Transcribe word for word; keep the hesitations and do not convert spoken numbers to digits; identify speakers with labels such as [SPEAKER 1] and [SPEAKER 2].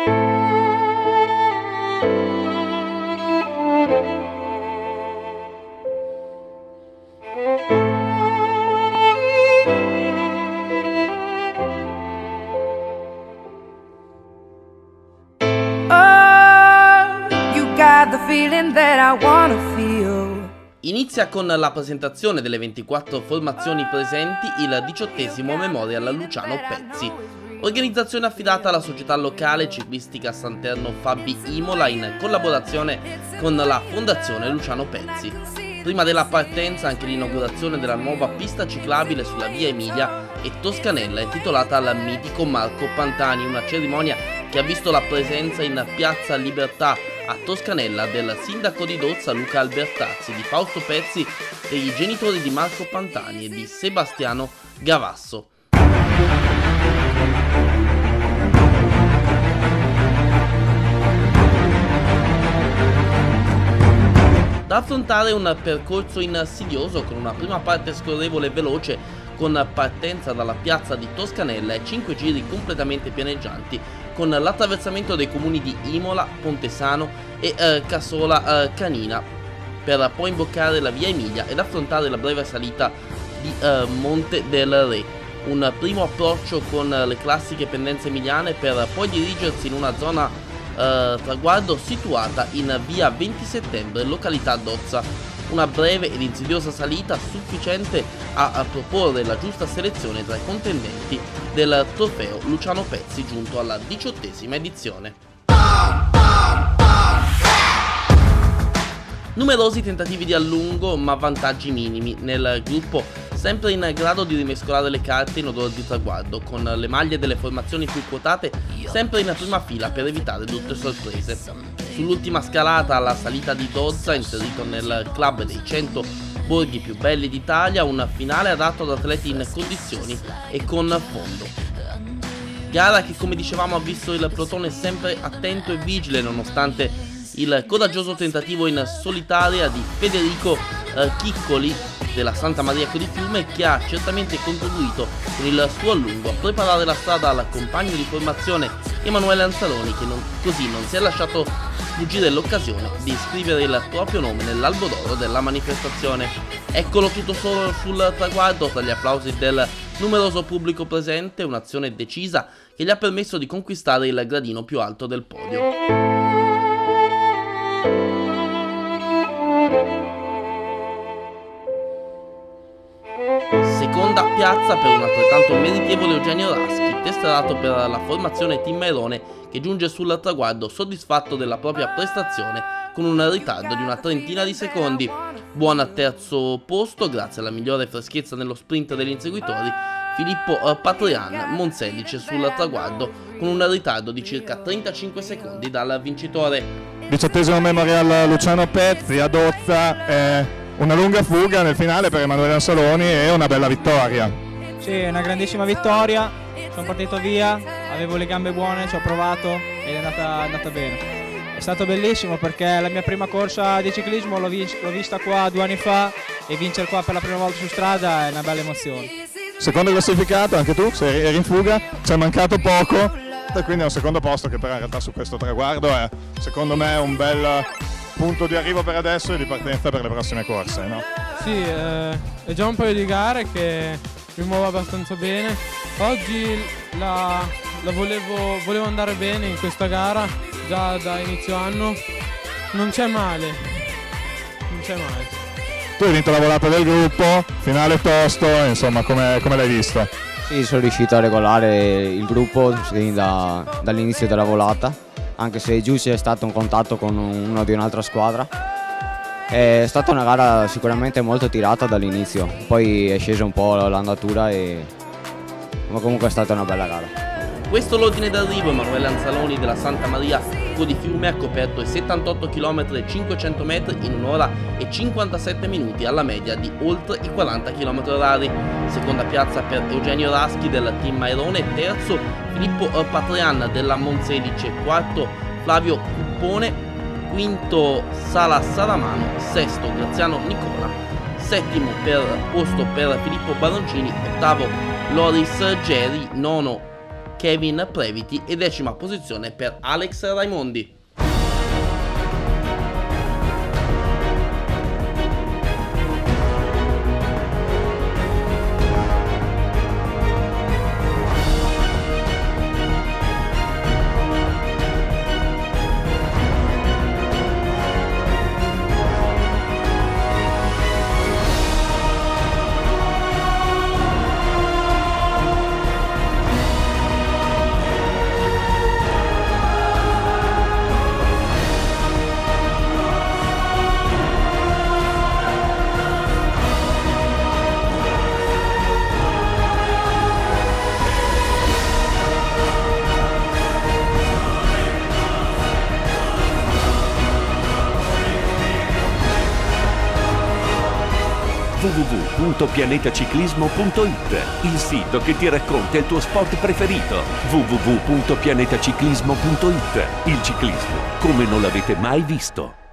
[SPEAKER 1] Inizia con la presentazione delle ventiquattro formazioni presenti il diciottesimo Memorial Luciano Pezzi, organizzazione affidata alla società locale ciclistica Santerno Fabi Imola in collaborazione con la Fondazione Luciano Pezzi. Prima della partenza anche l'inaugurazione della nuova pista ciclabile sulla via Emilia e Toscanella intitolata al mitico Marco Pantani, una cerimonia che ha visto la presenza in Piazza Libertà a Toscanella del sindaco di Dozza Luca Albertazzi, di Fausto Pezzi, dei genitori di Marco Pantani e di Sebastiano Gavasso. Da affrontare un percorso insidioso con una prima parte scorrevole e veloce con partenza dalla piazza di Toscanella e cinque giri completamente pianeggianti con l'attraversamento dei comuni di Imola, Pontesano e eh, Cassola eh, Canina per poi imboccare la via Emilia ed affrontare la breve salita di eh, Monte del Re. Un primo approccio con le classiche pendenze emiliane per poi dirigersi in una zona eh, traguardo situata in via venti settembre, località Dozza. Una breve ed insidiosa salita sufficiente a, a proporre la giusta selezione tra i contendenti del trofeo Luciano Pezzi giunto alla diciottesima edizione. Numerosi tentativi di allungo ma vantaggi minimi nel gruppo, sempre in grado di rimescolare le carte in odore di traguardo, con le maglie delle formazioni più quotate sempre in prima fila per evitare brutte sorprese. Sull'ultima scalata alla salita di Dozza, inserito nel club dei cento borghi più belli d'Italia, un finale adatto ad atleti in condizioni e con fondo. Gara che, come dicevamo, ha visto il plotone sempre attento e vigile nonostante il coraggioso tentativo in solitaria di Federico eh, Chiccoli della Santa Maria di Fiume, che ha certamente contribuito con il suo allungo a preparare la strada al compagno di formazione Emanuele Anzaloni, che non, così non si è lasciato sfuggire l'occasione di scrivere il proprio nome nell'albo d'oro della manifestazione. Eccolo tutto solo sul traguardo tra gli applausi del numeroso pubblico presente, un'azione decisa che gli ha permesso di conquistare il gradino più alto del podio. Seconda piazza per un altrettanto meritevole Eugenio Raschi, tesserato per la formazione Team Mairone, che giunge sul traguardo soddisfatto della propria prestazione con un ritardo di una trentina di secondi. Buon terzo posto grazie alla migliore freschezza nello sprint degli inseguitori Filippo Patrian Monselice sul traguardo con un ritardo di circa trentacinque secondi dal vincitore.
[SPEAKER 2] Diciottesimo Memorial Luciano Pezzi a Dozza, eh, una lunga fuga nel finale per Emanuele Anzaloni e una bella vittoria.
[SPEAKER 3] Sì, una grandissima vittoria, sono partito via, avevo le gambe buone, ci ho provato ed è andata, è andata bene. È stato bellissimo perché la mia prima corsa di ciclismo l'ho vis vista qua due anni fa e vincere qua per la prima volta su strada è una bella emozione.
[SPEAKER 2] Secondo classificato, anche tu eri in fuga, ci è mancato poco e quindi è un secondo posto che però in realtà su questo traguardo è secondo me un bel punto di arrivo per adesso e di partenza per le prossime corse, no?
[SPEAKER 4] Sì, eh, è già un paio di gare che mi muovo abbastanza bene. Oggi la, la volevo, volevo andare bene in questa gara, già da inizio anno. Non c'è male, non c'è male.
[SPEAKER 2] Tu hai vinto la volata del gruppo, finale tosto, insomma, come, come l'hai visto?
[SPEAKER 5] Sì, sono riuscito a regolare il gruppo da, dall'inizio della volata, anche se giù c'è stato un contatto con uno di un'altra squadra. È stata una gara sicuramente molto tirata dall'inizio, poi è scesa un po' l'andatura, e... ma comunque è stata una bella gara.
[SPEAKER 1] Questo l'ordine d'arrivo. Emanuele Anzaloni della Santa Maria di Fiume ha coperto i settantotto chilometri e cinquecento metri in un'ora e cinquantasette minuti alla media di oltre i quaranta chilometri orari. Seconda piazza per Eugenio Raschi del Team Mairone, terzo Filippo Patrian della Monselice, quarto Flavio Cuppone, quinto Sala Saramano, sesto Graziano Nicola, settimo per posto per Filippo Baroncini, ottavo Loris Geri, nono Kevin Previti e decima posizione per Alex Raimondi.
[SPEAKER 6] w w w punto pianetaciclismo punto it, il sito che ti racconta il tuo sport preferito. w w w punto pianetaciclismo punto it, il ciclismo come non l'avete mai visto.